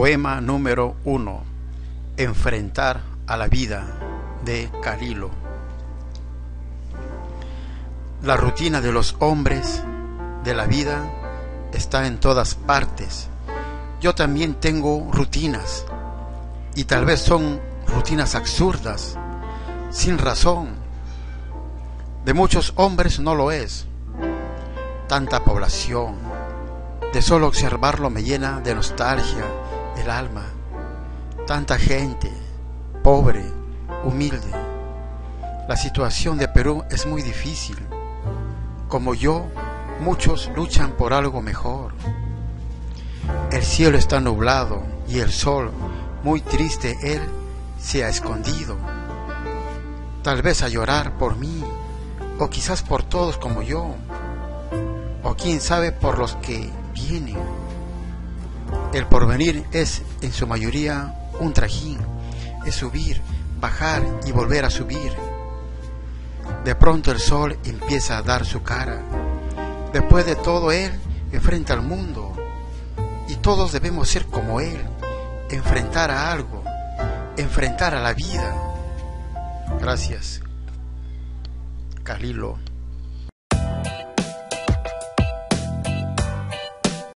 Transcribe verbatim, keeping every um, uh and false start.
Poema número uno. Enfrentar a la vida, de Calilo. La rutina de los hombres, de la vida, está en todas partes. Yo también tengo rutinas, y tal vez son rutinas absurdas, sin razón. De muchos hombres no lo es. Tanta población, de solo observarlo me llena de nostalgia el alma. Tanta gente, pobre, humilde. La situación de Perú es muy difícil. Como yo, muchos luchan por algo mejor. El cielo está nublado y el sol, muy triste él, se ha escondido. Tal vez a llorar por mí, o quizás por todos como yo, o quién sabe por los que vienen. El porvenir es en su mayoría un trajín, es subir, bajar y volver a subir. De pronto el sol empieza a dar su cara. Después de todo él enfrenta al mundo, y todos debemos ser como él, enfrentar a algo, enfrentar a la vida. Gracias, Calilo.